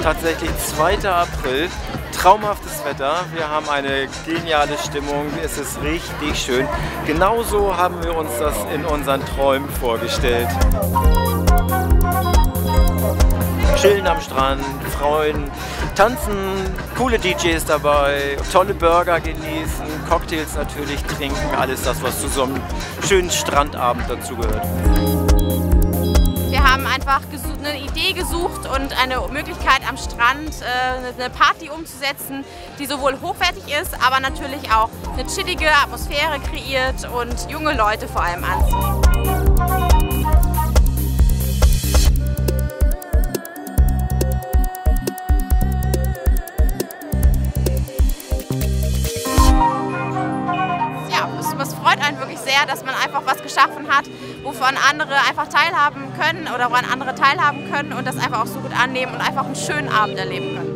tatsächlich 2. April. Traumhaftes Wetter, wir haben eine geniale Stimmung, es ist richtig schön. Genauso haben wir uns das in unseren Träumen vorgestellt. Chillen am Strand, freuen, tanzen, coole DJs dabei, tolle Burger genießen, Cocktails natürlich trinken, alles das, was zu so einem schönen Strandabend dazugehört. Wir haben einfach eine Idee gesucht und eine Möglichkeit am Strand eine Party umzusetzen, die sowohl hochwertig ist, aber natürlich auch eine chillige Atmosphäre kreiert und junge Leute vor allem anzieht. Es freut einen wirklich sehr, dass man einfach was geschaffen hat, wovon andere einfach teilhaben können oder woran andere teilhaben können und das einfach auch so gut annehmen und einfach einen schönen Abend erleben können.